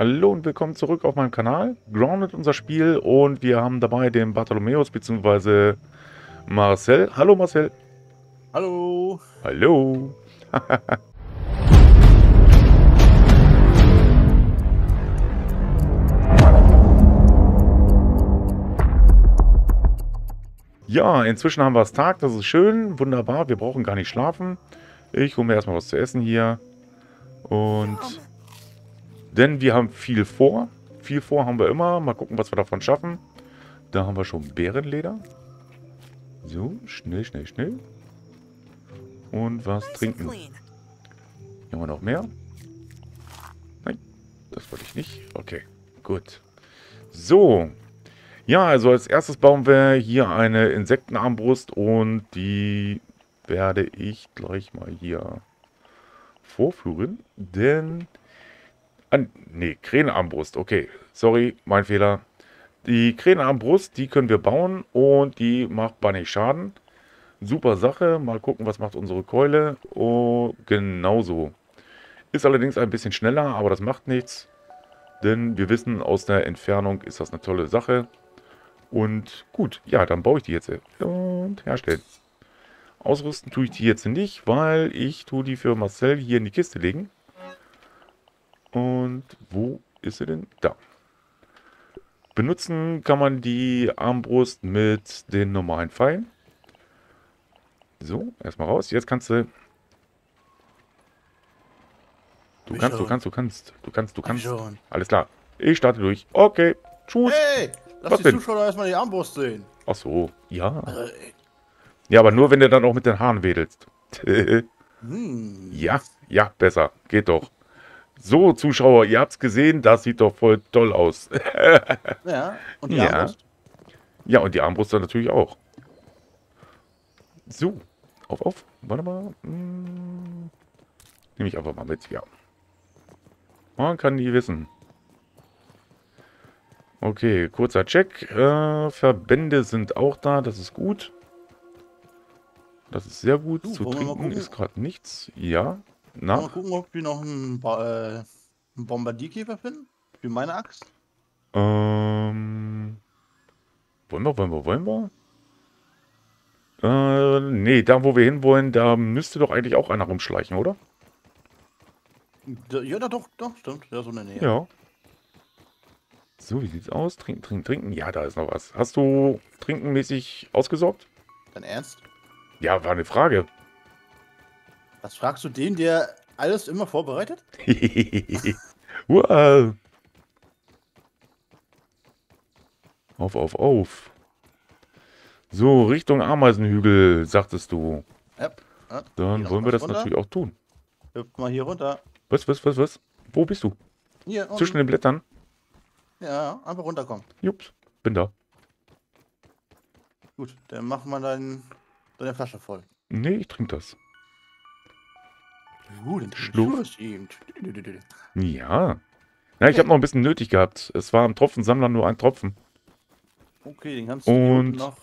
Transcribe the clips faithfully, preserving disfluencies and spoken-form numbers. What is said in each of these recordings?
Hallo und willkommen zurück auf meinem Kanal. Grounded unser Spiel und wir haben dabei den Bartholomäus bzw. Marcel. Hallo Marcel. Hallo. Hallo. Ja, inzwischen haben wir es Tag, das ist schön, wunderbar. Wir brauchen gar nicht schlafen. Ich hole mir erstmal was zu essen hier. Und denn wir haben viel vor. Viel vor haben wir immer. Mal gucken, was wir davon schaffen. Da haben wir schon Bärenleder. So, schnell, schnell, schnell. Und was trinken. Hier haben wir noch mehr. Nein, das wollte ich nicht. Okay, gut. So. Ja, also als erstes bauen wir hier eine Insektenarmbrust und die werde ich gleich mal hier vorführen. Denn... Ah, nee, Krähenarmbrust. Okay, sorry, mein Fehler. Die Krähenarmbrust, die können wir bauen und die macht Bunny Schaden. Super Sache. Mal gucken, was macht unsere Keule. Oh, genauso. Ist allerdings ein bisschen schneller, aber das macht nichts. Denn wir wissen, aus der Entfernung ist das eine tolle Sache. Und gut, ja, dann baue ich die jetzt und herstellen. Ausrüsten tue ich die jetzt nicht, weil ich tue die für Marcel hier in die Kiste legen. Und wo ist sie denn? Da. Benutzen kann man die Armbrust mit den normalen Pfeilen. So, erstmal raus. Jetzt kannst du... Du kannst, du kannst, du kannst, du kannst, du kannst. Alles klar. Ich starte durch. Okay. Tschüss. Hey, lass Was die denn? Zuschauer erstmal die Armbrust sehen. Ach so, ja. Also, ey. Ja, aber nur, wenn du dann auch mit den Haaren wedelst. Hm. Ja, ja, besser. Geht doch. So, Zuschauer, ihr habt's gesehen. Das sieht doch voll toll aus. Ja, und die Ja. Armbrust? Ja, und die Armbrust dann natürlich auch. So, auf, auf. Warte mal. Hm. Nehme ich einfach mal mit, ja. Man kann nie wissen. Okay, kurzer Check. Äh, Verbände sind auch da, das ist gut. Das ist sehr gut. Du, Zu wollen wir mal trinken gucken? ist gerade nichts. Ja. Mal Na? gucken, ob wir noch einen, ba äh, einen Bombardierkäfer finden. Wie meine Axt. Ähm. Wollen wir, wollen wir, wollen wir? Äh, nee, da wo wir hinwollen, da müsste doch eigentlich auch einer rumschleichen, oder? Da, ja, da doch, doch, stimmt. Ja, so in der Nähe. Ja. So, wie sieht's aus? Trinken, trinken, trinken. Ja, da ist noch was. Hast du trinkenmäßig ausgesorgt? Dein Ernst? Ja, war eine Frage. Was fragst du den, der alles immer vorbereitet? Wow. Auf, auf, auf. So, Richtung Ameisenhügel, sagtest du. Ja. ja. Dann wollen wir das runter. natürlich auch tun. Hüpf mal hier runter. Was, was, was, was? Wo bist du? Hier, unten. Zwischen den Blättern? Ja, einfach runterkommen. Jups, bin da. Gut, dann machen wir dein, deine Flasche voll. Nee, ich trinke das. Uh, den Schluff. eben. Ja. Ja, ich habe noch ein bisschen nötig gehabt. Es war am Tropfensammler nur ein Tropfen. Okay, den kannst du hier Und... noch...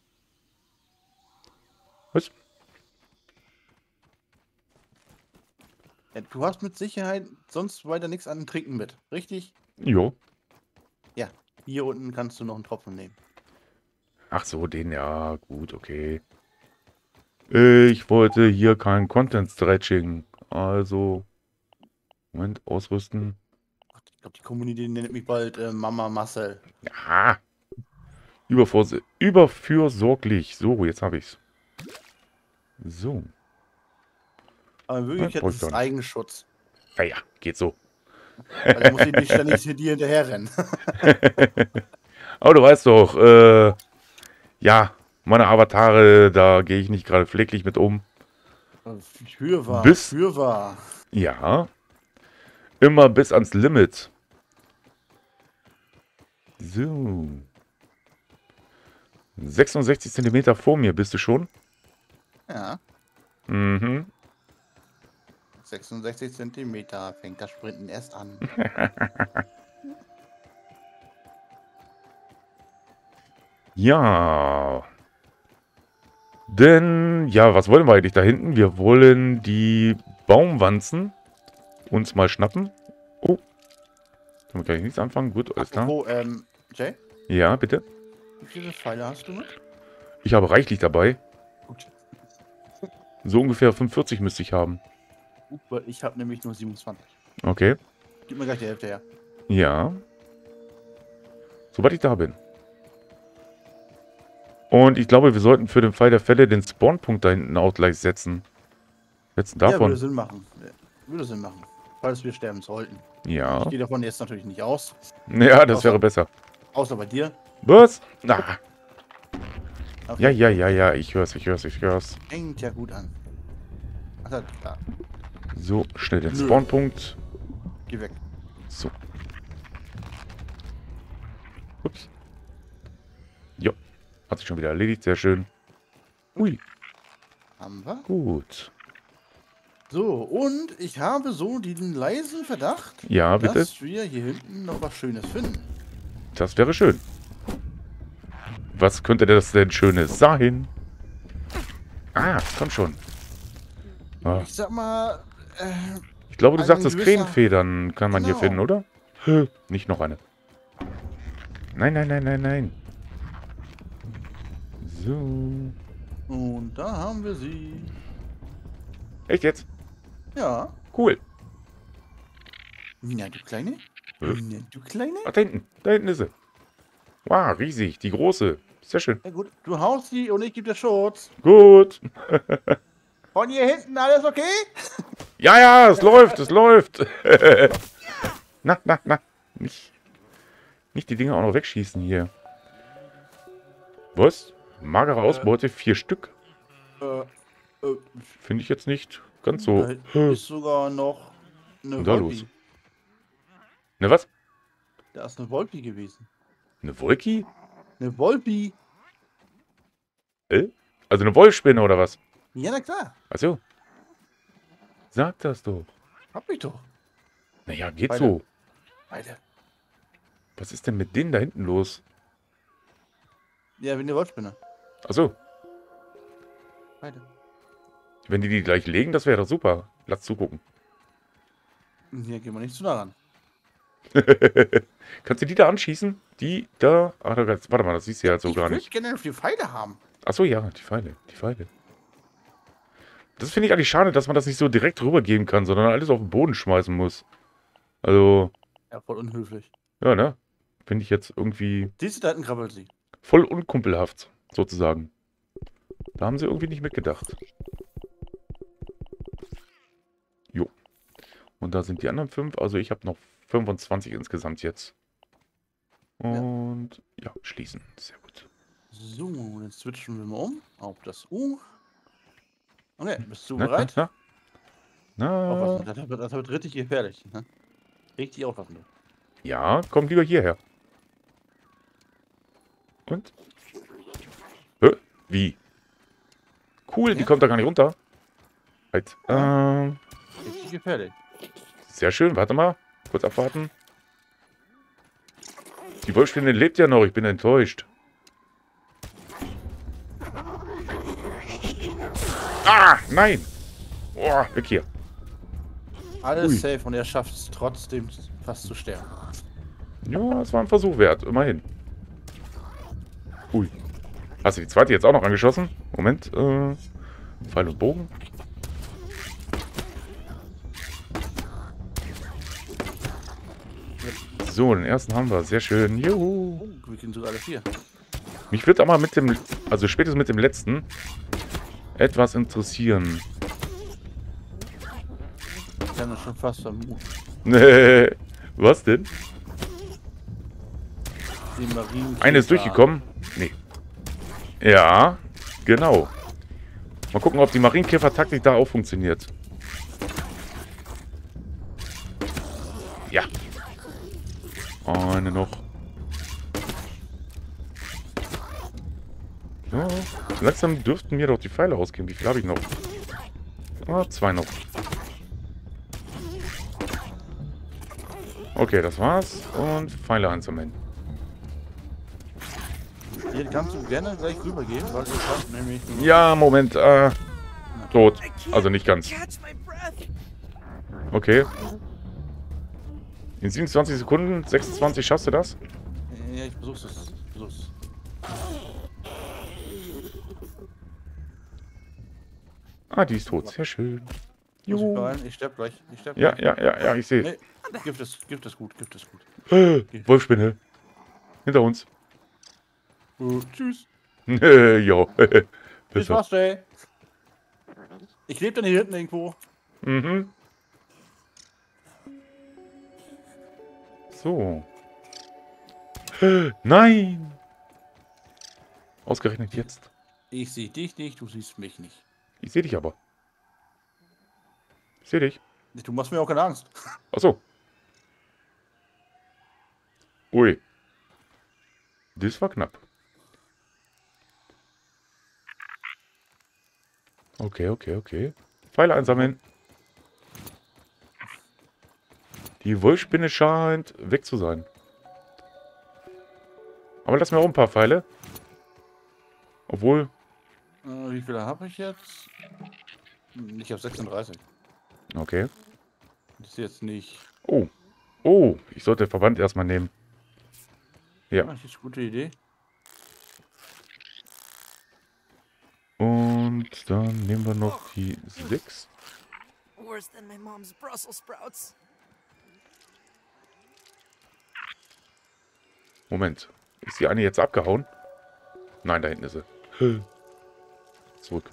Was? Ja, du hast mit Sicherheit sonst weiter nichts an Trinken mit, richtig? Jo. Ja, hier unten kannst du noch einen Tropfen nehmen. Ach so, den, ja, gut, okay. Ich wollte hier kein Content-Stretching. Also... Moment, ausrüsten. Ich glaube, die Community nennt mich bald äh, Mama Marcel. Ja. Übervors überfürsorglich. So, jetzt habe ich's. So. Aber in Wirklichkeit Ja, ist es Eigenschutz. Ja, ja, geht so. Weil ich muss ich nicht ständig hier dir hinterher rennen. Aber du weißt doch, äh, ja, meine Avatare, da gehe ich nicht gerade pfleglich mit um. Fürwahr, Bis, fürwahr. Ja. Immer bis ans Limit. So. sechsundsechzig Zentimeter vor mir bist du schon? Ja. Mhm. sechsundsechzig Zentimeter fängt das Sprinten erst an. Ja. Denn, ja, was wollen wir eigentlich da hinten? Wir wollen die Baumwanzen uns mal schnappen. Oh. Damit kann ich nichts anfangen. Gut, alles klar. Apropos, ähm, Jay? Ja, bitte. Wie viele Pfeile hast du mit? Ich habe reichlich dabei. Gut. So ungefähr fünfundvierzig müsste ich haben. Gut, ich habe nämlich nur siebenundzwanzig. Okay. Gib mir gleich die Hälfte her. Ja. Sobald ich da bin. Und ich glaube, wir sollten für den Fall der Fälle den Spawnpunkt da hinten auch gleich setzen. Setzen Ja, davon. würde Sinn machen. Ja, würde Sinn machen. Falls wir sterben sollten. Ja. Ich gehe davon jetzt natürlich nicht aus. Ja, das Außer- wäre besser. Außer bei dir. Was? Na. Okay. Ja, ja, ja, ja. Ich hör's, ich hör's, ich hör's. Fängt ja gut an. Ach, da, da. So, schnell den Nö. Spawnpunkt. Geh weg. So. Ups. Jo. Hat sich schon wieder erledigt. Sehr schön. Ui. Haben wir. Gut. So, und ich habe so den leisen Verdacht, Ja, bitte. dass wir hier hinten noch was Schönes finden. Das wäre schön. Was könnte das denn Schönes sein? Ah, komm schon. Ah, Ich sag mal, äh, ich glaube, du ein sagtest, gewisser- Krähenfedern kann man hier Genau. finden, oder? Hä, nicht noch eine. Nein, nein, nein, nein, nein. So. und da haben wir sie. Echt jetzt? Ja. Cool. Na, du Kleine? Hä? Na, du Kleine? Ach, da hinten. Da hinten ist sie. Wow, riesig. Die große. Sehr schön. Ja gut, du haust sie und ich gebe dir Schutz. Gut. Von hier hinten alles okay? Ja, ja, es läuft, es läuft. Na, na, na. Nicht, nicht die Dinger auch noch wegschießen hier. Was? Magere Ausbeute, vier Stück. Äh, äh, Finde ich jetzt nicht ganz so. da hinten ist sogar noch eine Und da Wolpi. los? Ne, was? Da ist eine Wolpi gewesen. Eine Wolki? Eine Wolpi? Äh? Also eine Wollspinne oder was? Ja, na klar. Achso. Sag das doch. Hab ich doch. Naja, geht Beide. so. Beide. Was ist denn mit denen da hinten los? Ja, wie eine Wollspinne. Achso. Beide. Wenn die die gleich legen, das wäre doch super. Lass zugucken. Hier gehen wir nicht zu nah ran. Kannst du die da anschießen? Die da. Ach, da warte mal, das siehst du ja so ich gar würde nicht. gerne auf die Pfeile haben. Achso, ja, die Pfeile. Die Pfeile. Das finde ich eigentlich schade, dass man das nicht so direkt rübergeben kann, sondern alles auf den Boden schmeißen muss. Also, Ja, voll unhöflich. ja, ne? Finde ich jetzt irgendwie Siehst du, da hinten krabbelt sie. voll unkumpelhaft, sozusagen. Da haben sie irgendwie nicht mitgedacht. Jo. Und da sind die anderen fünf. Also ich habe noch fünfundzwanzig insgesamt jetzt. Und ja, schließen. Sehr gut. So, jetzt switchen wir mal um auf das U. Okay, bist du Na, bereit? na, na. Aufpassen, na. das wird, das wird richtig gefährlich. Ne? Richtig aufpassen. Du. Ja, komm lieber hierher. Und? Hä? Wie? Cool, die Ja. kommt da gar nicht runter. Halt. Ähm, Richtig gefährlich. sehr schön, warte mal. Kurz abwarten. Die Wollspinne lebt ja noch, ich bin enttäuscht. Ah, nein! Boah, weg hier. Alles Ui. safe und er schafft es trotzdem fast zu sterben. Ja, es war ein Versuch wert, immerhin. Ui. Hast du die zweite jetzt auch noch angeschossen? Moment, äh, Pfeil und Bogen. So, den ersten haben wir. Sehr schön. Juhu. Oh, wir kriegen sogar alle vier. Mich wird aber mit dem, also spätestens mit dem letzten, etwas interessieren. Ich kann das schon fast vermuten. Was denn? Die Marien. Eine ist durchgekommen? Nee. Ja, genau. Mal gucken, ob die Marienkäfer-Taktik da auch funktioniert. Ja. Eine noch. Ja, langsam dürften mir doch die Pfeile ausgehen. Wie viel habe ich noch? Ah, zwei noch. Okay, das war's. Und Pfeile einsammeln. Hier kannst du gerne gleich rübergehen, weil ich hab nämlich. Ja, Moment. Äh, tot. Also nicht ganz. Okay. In siebenundzwanzig Sekunden, sechsundzwanzig, schaffst du das? Ja, ich versuch's es. Ich versuch's. Ah, die ist tot. Sehr schön. Muss ich Jo. beeilen? Ich sterb gleich. Ich sterb Ja, gleich. ja, ja, ja, ich sehe. Nee, Gift ist, Gift ist gut, Gift ist gut. Äh, Wolfspinne. Hinter uns. Uh, tschüss. jo. Bis Besser. was, ey. Ich lebe dann hier hinten irgendwo. Mhm. So. Nein! Ausgerechnet jetzt. Ich sehe dich nicht, du siehst mich nicht. Ich sehe dich aber. Ich sehe dich. Du machst mir auch keine Angst. Achso. Ui. Das war knapp. Okay, okay, okay. Pfeile einsammeln. Die Wolfspinne scheint weg zu sein. Aber lass mir auch ein paar Pfeile. Obwohl... Äh, wie viele habe ich jetzt? Ich habe sechsunddreißig. Okay. Das ist jetzt nicht... Oh. Oh, ich sollte den Verband erstmal nehmen. Ja. Das ist eine gute Idee. Und dann nehmen wir noch die sechs. Worse than my mom's Brussels sprouts. Moment. Ist die eine jetzt abgehauen? Nein, da hinten ist sie. Zurück.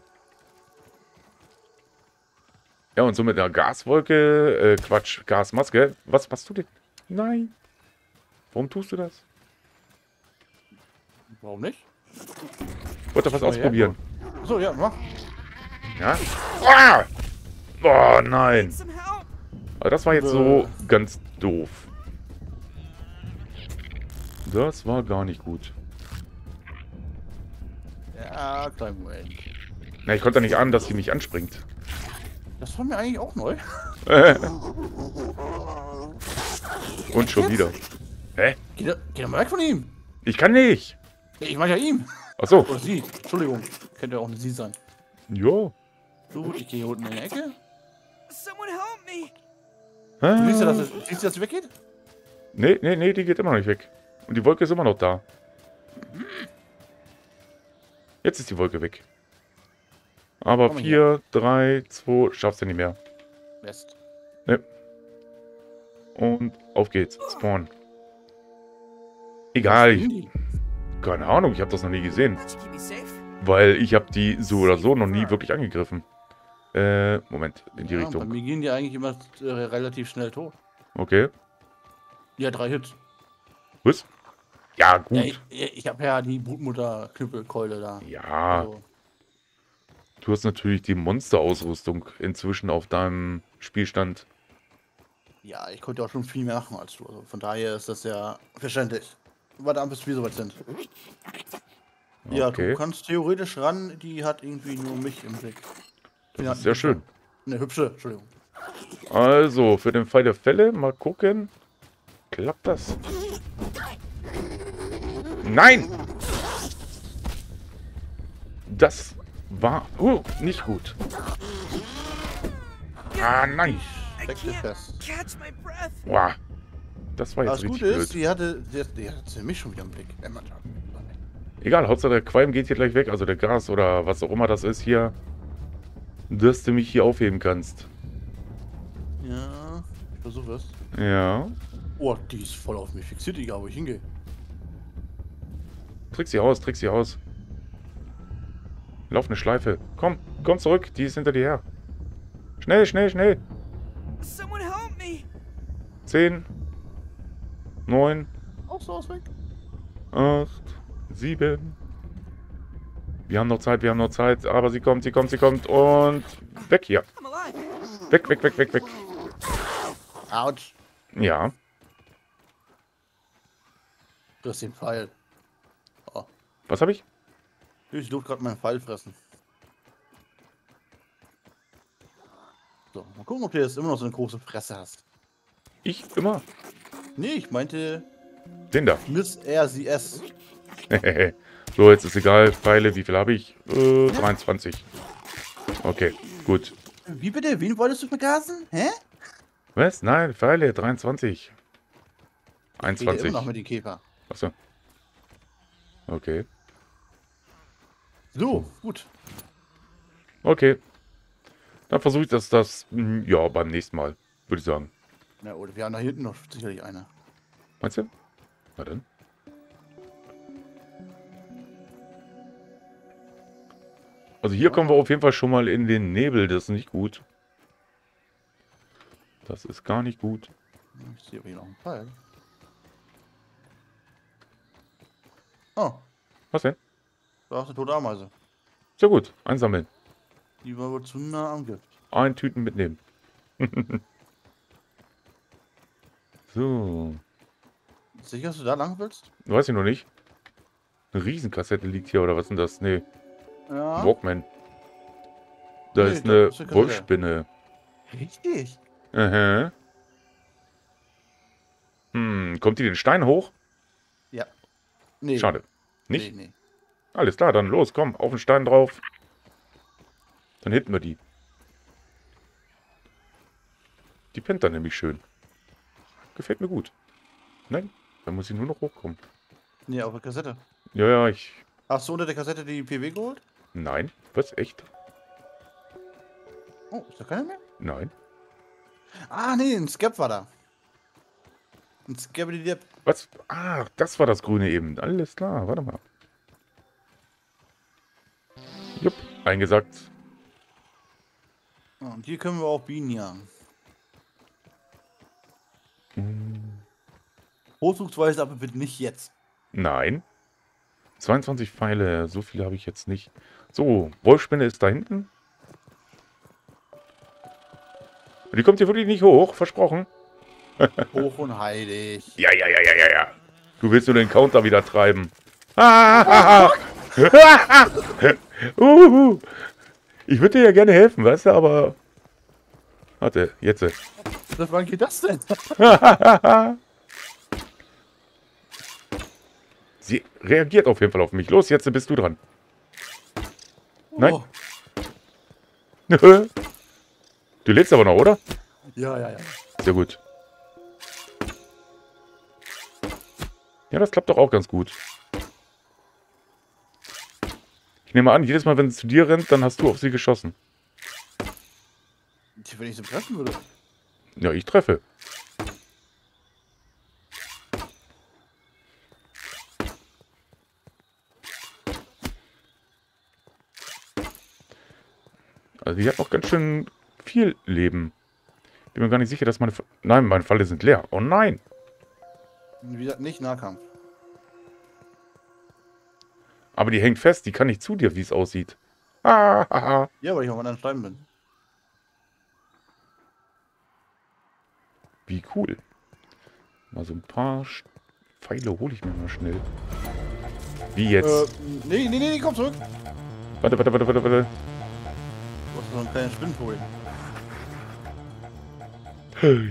Ja, und so mit der Gaswolke, äh, Quatsch, Gasmaske. Was machst du denn? Nein. Warum tust du das? Warum nicht? Ich wollte was Oh, ja, ausprobieren. So, ja, mach. Ja? Ah! Oh, nein. Some help! Aber das war jetzt so ganz doof. Das war gar nicht gut. Ja, kleinen Moment. Na, ich konnte nicht ahnen, dass sie mich anspringt. Das war mir eigentlich auch neu. Und schon wieder. Hä? Geh da, geh da mal weg von ihm. Ich kann nicht. Ich meine ja ihm. Achso. Oder sie. Entschuldigung. Könnte ja auch eine sie sein. Jo. Gut, ich gehe hier unten in die Ecke. Someone help me! Du siehst ja, Ah. dass es, siehst du, dass sie weggeht? Nee, nee, nee, die geht immer noch nicht weg. Und die Wolke ist immer noch da. Jetzt ist die Wolke weg. Aber Komm mal vier, drei, zwei, schaffst du nicht mehr. West. Und auf geht's. Spawn. Egal, ich, Die. keine Ahnung, ich habe das noch nie gesehen. That should keep me safe. Weil ich habe die so oder so noch nie wirklich angegriffen. Äh, Moment, in die Ja, Bei Richtung. mir gehen die eigentlich immer äh, relativ schnell tot. Okay. Ja, drei Hits. Was? Ja, Ja, gut. ich ich habe ja die Brutmutter-Knüppelkeule da. Ja, Also, du hast natürlich die Monsterausrüstung inzwischen auf deinem Spielstand. ja, ich konnte auch schon viel mehr machen als du. Also von daher ist das ja verständlich. Warte ab, bis wir soweit sind. Ja, Okay. du kannst theoretisch ran, die hat irgendwie nur mich im Blick. Das ist sehr schön. Eine hübsche, Entschuldigung. Also, für den Fall der Fälle, mal gucken. Klappt das? Nein! Das war uh, nicht gut. Ah, nein! I Steck dich can't fest. catch my breath. Boah. Das war Aber jetzt das richtig Gute blöd. ist, die hatte, die, hat- die hat mich schon wieder im Blick. Äh, Mann. Egal, Hauptsache der Qualm geht hier gleich weg. Also der Gas oder was auch immer das ist hier. Dass du mich hier aufheben kannst. Ja, ich versuche es. Ja. Oh, die ist voll auf mich fixiert, egal wo ich hingehe. Trick sie aus, trick sie aus. Lauf eine Schleife. Komm, komm zurück. Die ist hinter dir her. Schnell, schnell, schnell. Someone help me! Zehn. Neun. Auch so aus weg. Acht. Sieben. Wir haben noch Zeit, wir haben noch Zeit. Aber sie kommt, sie kommt, sie kommt. Und weg hier. I'm alive. Weg, weg, weg, weg, weg. Autsch. Ja. Du hast den Pfeil. Oh, Was habe ich? ich durfte gerade meinen Pfeil fressen. So, mal gucken, ob du jetzt immer noch so eine große Fresse hast. Ich immer. Nee, ich meinte Den da. Miss R C S. So, jetzt ist egal. Pfeile, wie viel habe ich? Äh, dreiundzwanzig. Okay, gut. Wie bitte? Wen wolltest du vergasen? Hä? Was? Nein, Pfeile, dreiundzwanzig. Ich rede einundzwanzig. immer noch mit den Käfer. Achso. Okay. So, gut. Okay. Dann versuche ich das, das, hm, ja, beim nächsten Mal, würde ich sagen. Na, oder wir haben da hinten noch sicherlich eine. Meinst du? Na dann. Also hier kommen wir auf jeden Fall schon mal in den Nebel. Das ist nicht gut. Das ist gar nicht gut. Ich sehe aber hier noch einen Pfeil. Oh, Was denn? da ist eine tote Ameise. Sehr gut. Einsammeln. Die war wohl zu nah am Gift. Ein Tüten mitnehmen. So. Sicher, dass du da lang willst? Weiß ich noch nicht. Eine Riesenkassette liegt hier, oder was ist denn das? Nee, Ja. Walkman. Da Nee, ist da eine ist eine Kassette. Wolfsspinne. Richtig. Aha. Hm, kommt die den Stein hoch? Ja. Nee. Schade. Nicht? Nee, nee. Alles klar, dann los, komm, auf den Stein drauf. Dann hitten wir die. Die pennt dann nämlich schön. Gefällt mir gut. Nein, dann muss ich nur noch hochkommen. Nee, auf der Kassette. Ja, ja, ich... Hast du unter der Kassette die P W geholt? Nein, was, echt? Oh, ist da keiner mehr? Nein. Ah, nee, ein Skep war da. Ein Skep, die Depp. Was? Ah, das war das Grüne eben. Alles klar, warte mal. Jupp, eingesackt. Und hier können wir auch Bienen jagen. Hm, Vorzugsweise aber bitte nicht jetzt. nein. zweiundzwanzig Pfeile, so viele habe ich jetzt nicht. So, Wolfsspinne ist da hinten. Die kommt hier wirklich nicht hoch, versprochen. Hoch und heilig. Ja, ja, ja, ja, ja, ja. Du willst nur den Counter wieder treiben. Ah, Uhu. Ich würde dir ja gerne helfen, weißt du, aber... Warte, jetzt. Wann geht das denn? Sie reagiert auf jeden Fall auf mich. Los, jetzt bist du dran. Nein. Oh. Du lebst aber noch, oder? Ja, ja, ja. Sehr gut. Ja, das klappt doch auch ganz gut. Ich nehme an, jedes Mal, wenn sie zu dir rennt, dann hast du auf sie geschossen. Wenn ich sie treffen würde. Ja, ich treffe. Also die hat noch ganz schön viel Leben. Bin mir gar nicht sicher, dass meine... Fa nein, meine Falle sind leer. Oh nein! Wie gesagt, nicht Nahkampf. Aber die hängt fest. Die kann nicht zu dir, wie es aussieht. Ah, haha. Ja, weil ich auf anderen Stein bin. Wie cool. Mal so ein paar Sch- Pfeile hole ich mir mal schnell. Wie jetzt? Äh, nee, nee, nee, nee, komm zurück. Warte, warte, warte, warte, warte. Du hast so einen kleinen Spinnvogel. Hey.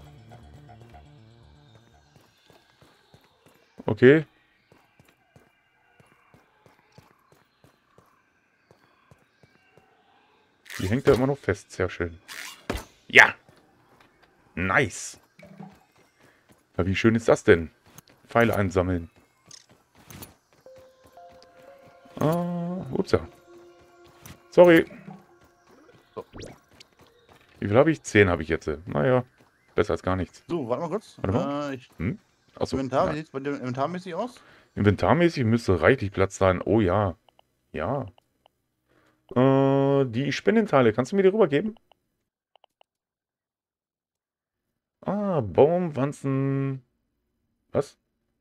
Okay. Die hängt da immer noch fest. Sehr schön. Ja. Nice. Ja, wie schön ist das denn? Pfeile einsammeln. Ah, upsa. Sorry. So. Wie viel habe ich? Zehn habe ich jetzt. Naja, besser als gar nichts. So, warte mal kurz. Warte mal. Äh, ich, Hm? Achso, Inventar, wie nein. sieht es bei dir inventarmäßig aus? Inventarmäßig müsste reichlich Platz sein. Oh ja. Ja. Äh, die Spinnenteile, kannst du mir die rübergeben? Ah, Baumwanzen. Was?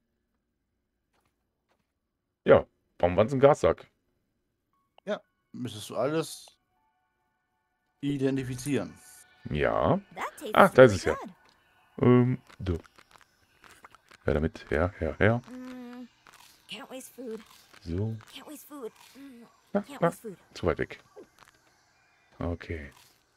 Ja, Baumwanzen Gassack. Müsstest du alles identifizieren. Ja. That tastes Ah, da ist es really ja. good. Ähm, so. Ja, damit. Her, her, her. Mm, can't waste food. So. Can't waste food. Mm, Na, can't na, waste food. zu weit weg. Okay.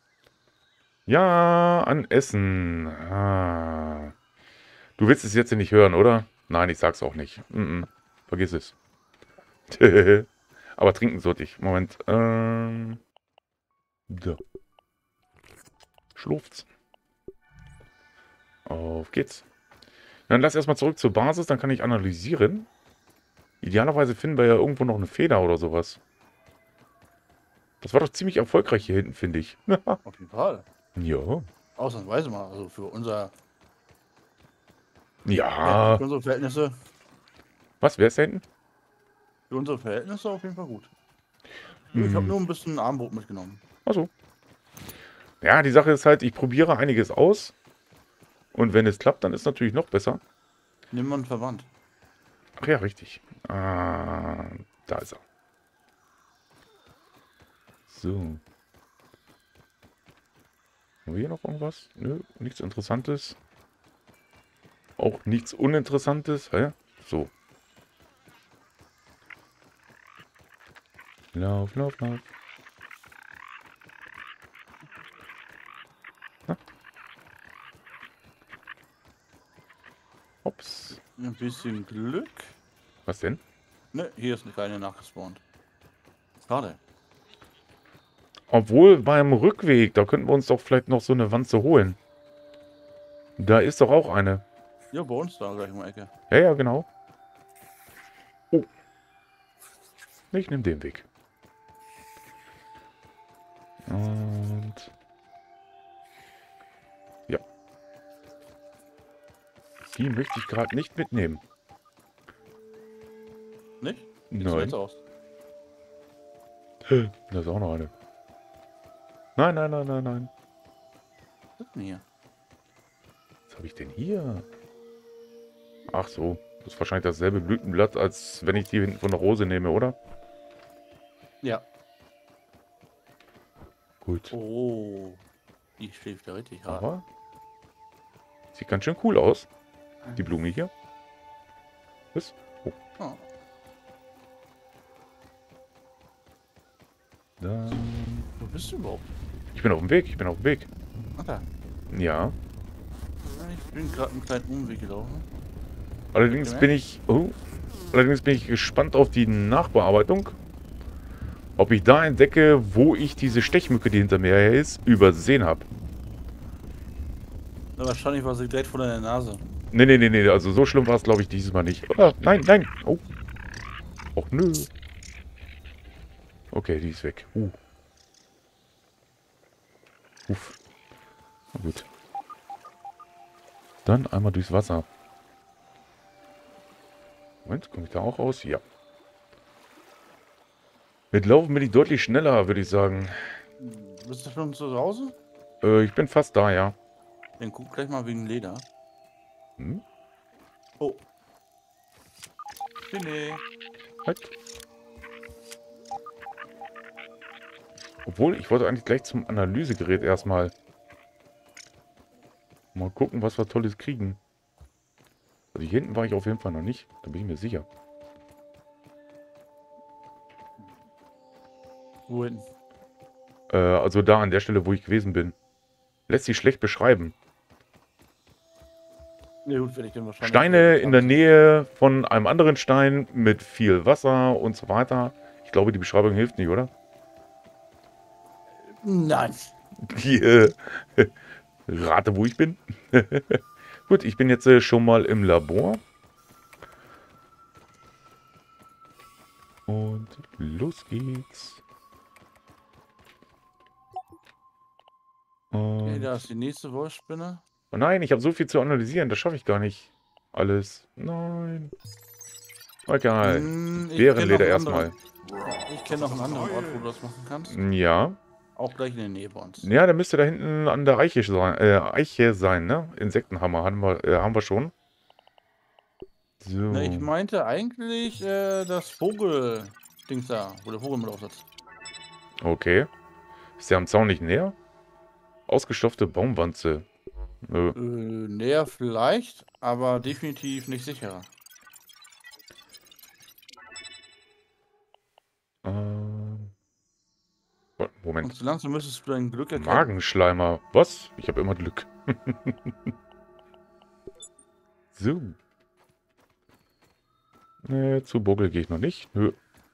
Ja, an Essen. Ah. Du willst es jetzt nicht hören, oder? Nein, ich sag's auch nicht. Mm -mm. Vergiss es. Aber trinken sollte ich. Moment. Ähm. So. Schlurft's. Auf geht's. Dann lass erstmal zurück zur Basis, dann kann ich analysieren. Idealerweise finden wir ja irgendwo noch eine Feder oder sowas. Das war doch ziemlich erfolgreich hier hinten, finde ich. Auf jeden Fall. Ja. Ausnahmsweise mal. Also für unser Ja. für unsere Verhältnisse. Was, wer ist da hinten? Für unsere Verhältnisse auf jeden Fall gut. Ich habe nur ein bisschen Armbrot mitgenommen. Achso. Ja, die Sache ist halt, ich probiere einiges aus. Und wenn es klappt, dann ist es natürlich noch besser. Nimm mal einen Verband. Ach ja, richtig. Ah, da ist er. So. Haben wir hier noch irgendwas? Nö, nichts Interessantes. Auch nichts Uninteressantes. Hä? So. Lauf, lauf, lauf. Na? Ups. Ein bisschen Glück. Was denn? Ne, hier ist eine kleine nachgespawnt. Schade. Obwohl beim Rückweg, da könnten wir uns doch vielleicht noch so eine Wanze holen. Da ist doch auch eine. Ja, bei uns da gleich um die Ecke. Ja, ja, genau. Oh. Ich nehme den Weg. Und... Ja. Die möchte ich gerade nicht mitnehmen. Nicht? Sieht so Nein. jetzt aus. Da ist auch noch eine. Nein, nein, nein, nein, nein. Was ist denn hier? Was habe ich denn hier? Ach so. Das ist wahrscheinlich dasselbe Blütenblatt, als wenn ich die hinten von der Rose nehme, oder? Ja. Gut. Oh. Die schläft ja richtig hart. Aber sieht ganz schön cool aus. Die Blume hier. Was? Oh. Oh. Dann... Wo bist du überhaupt? Ich bin auf dem Weg. Ich bin auf dem Weg. Ach da. Ja. Ich bin gerade einen kleinen Umweg gelaufen. Allerdings bin ich... Oh, allerdings bin ich gespannt auf die Nachbearbeitung. Ob ich da entdecke, wo ich diese Stechmücke, die hinter mir her ist, übersehen habe. Na, wahrscheinlich war sie direkt vor deiner Nase. Nee, nee, nee, nee. Also so schlimm war es, glaube ich, dieses Mal nicht. Ah, nein, nein. Oh. Och, nö. Okay, die ist weg. Uh. Uff. Na gut. Dann einmal durchs Wasser. Moment, komme ich da auch raus? Ja. Mit Laufen bin ich deutlich schneller, würde ich sagen. Bist du schon zu Hause? Äh, ich bin fast da, ja. Dann guck gleich mal wegen Leder. Hm? Oh. Spinne. Halt. Obwohl, ich wollte eigentlich gleich zum Analysegerät erstmal. Mal gucken, was wir Tolles kriegen. Also hier hinten war ich auf jeden Fall noch nicht. Da bin ich mir sicher. Wohin? Äh, also da an der Stelle, wo ich gewesen bin. Lässt sich schlecht beschreiben. Ja gut, werde ich dann wahrscheinlich... Steine in der Nähe von einem anderen Stein mit viel Wasser und so weiter. Ich glaube, die Beschreibung hilft nicht, oder? Nein. Die, äh, rate, wo ich bin. Gut, ich bin jetzt äh, schon mal im Labor. Und los geht's. Okay, Und da ist die nächste Wolfsspinne. oh nein, ich habe so viel zu analysieren. Das schaffe ich gar nicht. Alles. Nein. Egal. Hm, ich Bärenleder kenn noch einen erstmal. anderen- Ich kenne noch einen anderen Ort, wo du das machen kannst. Ja. Auch gleich in der Nähe bei uns. Ja, der müsste da hinten an der Eiche sein, äh, Eiche sein, ne? Insektenhammer haben wir, äh, haben wir schon. So. Na, ich meinte eigentlich äh, das Vogel-Dings da, wo der Vogel mit aufsetzt. Okay. Ist der am Zaun nicht näher? Ausgestopfte Baumwanze. Nö. Äh, näher vielleicht, aber definitiv nicht sicherer. Ähm. Oh, Moment. Und so langsam müsstest du dein Glück erkennen. Magenschleimer. Was? Ich habe immer Glück. So. Nee, zu Buggel gehe ich noch nicht. Nö.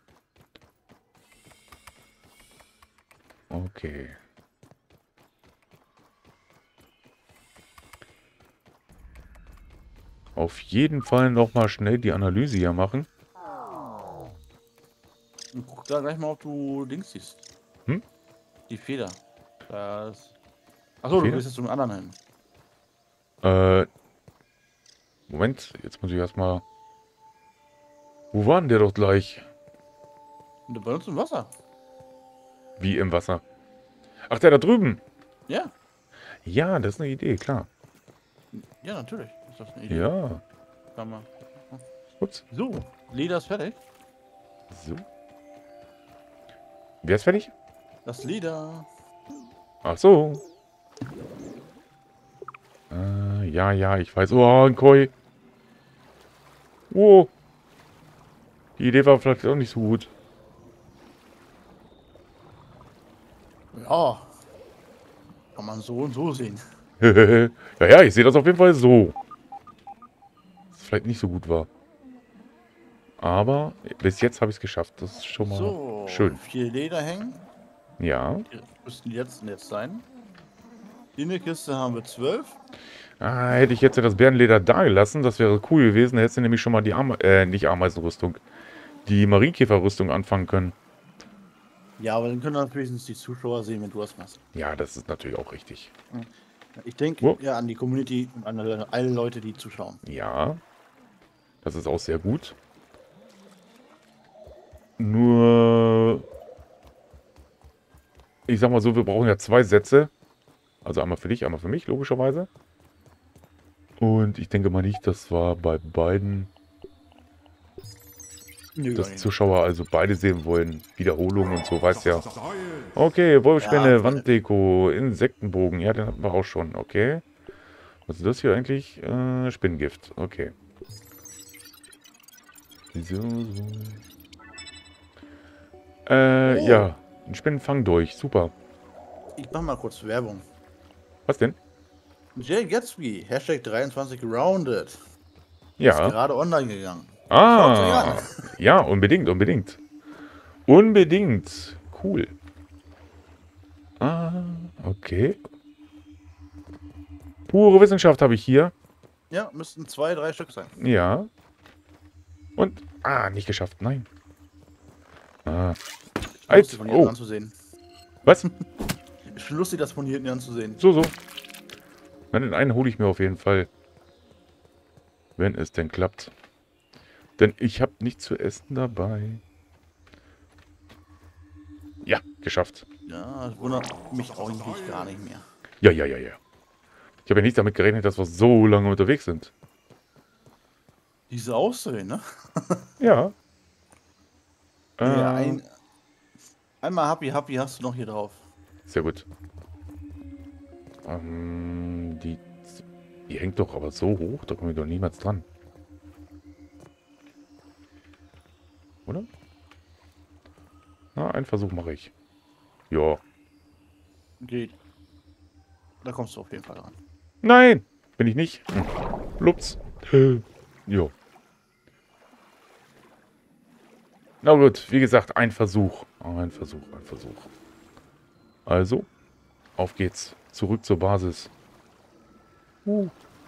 Okay. auf jeden Fall nochmal schnell die Analyse hier machen. Und guck da gleich mal, ob du Dings siehst. Hm? Die Feder. Das. Achso, du Feder? bist jetzt zum anderen hin. Äh. Moment, jetzt muss ich erstmal. Wo war denn der doch gleich? Und du benutzt im Wasser. Wie im Wasser. Ach, der da drüben. Ja. Ja, das ist eine Idee, klar. Ja, natürlich. Ist das eine Idee? Ja. Kann man. Ups. So, Leder ist fertig. So. Wer ist fertig? Das Leder. Ach so. Äh, ja, ja, ich weiß. Oh, ein Koi. Oh. Die Idee war vielleicht auch nicht so gut. Ja. Kann man so und so sehen. ja, ja, ich sehe das auf jeden Fall so. Was vielleicht nicht so gut war. Aber bis jetzt habe ich es geschafft. Das ist schon mal So, schön. vier Leder hängen. Ja. Die müssten die letzten jetzt sein. In der Kiste haben wir zwölf. Ah, hätte ich jetzt ja das Bärenleder da gelassen, das wäre cool gewesen. Da hättest du nämlich schon mal die Ame äh, nicht Ameisenrüstung, die Marienkäferrüstung anfangen können. Ja, aber dann können natürlich die Zuschauer sehen, wenn du das machst. Ja, das ist natürlich auch richtig. Ich denke Wo? ja an die Community und an alle, alle Leute, die zuschauen. Ja. Das ist auch sehr gut. Nur... Ich sag mal so, wir brauchen ja zwei Sätze. Also einmal für dich, einmal für mich, logischerweise. Und ich denke mal nicht, dass wir bei beiden Nö, das Zuschauer also beide sehen wollen. Wiederholungen und so, weißt ja. Okay, Ja, Wolfsspinne, voll. Wanddeko, Insektenbogen. Ja, den hatten wir auch schon. Okay. Was ist das hier eigentlich? Äh, Spinnengift. Okay. So, so. Äh, Oh. ja. Ein Spinnenfang durch. Super. Ich mach mal kurz Werbung. Was denn? Jay Gatsby, Hashtag dreiundzwanzig Rounded. Ist Ja. gerade online gegangen. Ah. Ja, unbedingt, unbedingt. Unbedingt. Cool. Ah, okay. Pure Wissenschaft habe ich hier. Ja, müssten zwei, drei Stück sein. Ja. Und, ah, nicht geschafft, nein. Ah. Lustig Alt. von hier hinten Oh, anzusehen. was? Ist schon lustig, das von hier hinten anzusehen. So, so. Na, den einen hole ich mir auf jeden Fall. Wenn es denn klappt. Denn ich habe nichts zu essen dabei. Ja, geschafft. Ja, das wundert mich auch eigentlich gar nicht mehr. Ja, ja, ja, ja. Ich habe ja nicht damit gerechnet, dass wir so lange unterwegs sind. Diese Aussehen, ne? Ja. Äh, Ja, ein, einmal Happy Happy hast du noch hier drauf. Sehr gut. Ähm, die, die hängt doch aber so hoch, da kommen wir doch niemals dran. Oder? Na, einen Versuch mache ich. Ja. Geht. Da kommst du auf jeden Fall dran. Nein! Bin ich nicht. Hm. Lups. Jo. Na gut, wie gesagt, ein Versuch. Ein Versuch, ein Versuch. Also, auf geht's. Zurück zur Basis. Uh.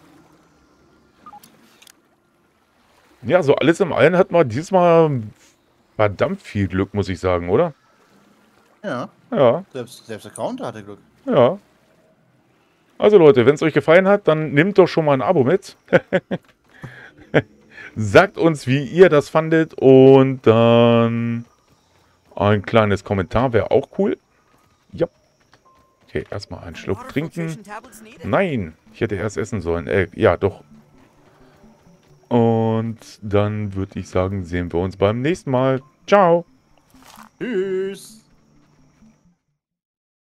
Ja, so alles im Allen hat man diesmal verdammt viel Glück, muss ich sagen, oder? Ja, Ja, selbst, selbst der Counter hatte Glück. ja. Also Leute, wenn es euch gefallen hat, dann nehmt doch schon mal ein Abo mit. Sagt uns, wie ihr das fandet und dann ein kleines Kommentar wäre auch cool. Ja. Okay, erstmal einen Schluck Water trinken. filtration tablets needed? Nein, ich hätte erst essen sollen. Äh, ja, doch. Und dann würde ich sagen, sehen wir uns beim nächsten Mal. Ciao. Tschüss.